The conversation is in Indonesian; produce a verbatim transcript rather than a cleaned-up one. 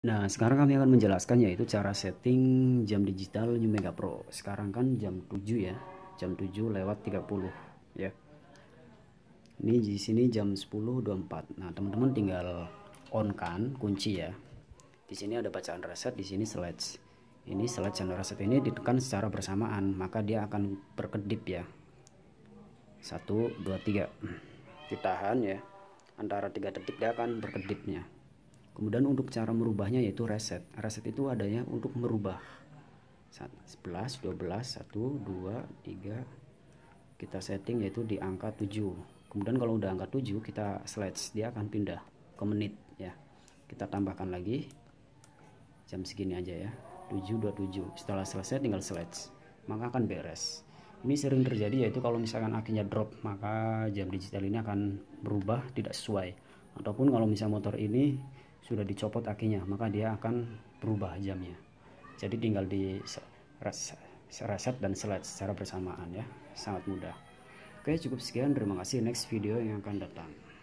Nah, sekarang kami akan menjelaskan yaitu cara setting jam digital New Mega Pro. Sekarang kan jam tujuh ya, jam tujuh lewat tiga puluh ya. Ini di sini jam sepuluh dua puluh empat. Nah, teman-teman tinggal on kan kunci ya. Di sini ada bacaan reset, di sini sledge. Ini sledge dan reset ini ditekan secara bersamaan, maka dia akan berkedip ya. Satu, dua, tiga. Ditahan ya. Antara tiga detik dia akan berkedipnya. Kemudian untuk cara merubahnya yaitu reset. Reset itu adanya untuk merubah sebelas, dua belas, satu, dua, tiga. Kita setting yaitu di angka tujuh. Kemudian kalau udah angka tujuh kita sledge, dia akan pindah ke menit ya. Kita tambahkan lagi jam segini aja ya, tujuh dua puluh tujuh. Setelah selesai tinggal sledge, maka akan beres. Ini sering terjadi yaitu kalau misalkan akinya drop, maka jam digital ini akan berubah tidak sesuai. Ataupun kalau misalnya motor ini sudah dicopot akinya, maka dia akan berubah jamnya. Jadi tinggal di reset dan select secara bersamaan ya, sangat mudah. Oke, cukup sekian, terima kasih. Next video yang akan datang.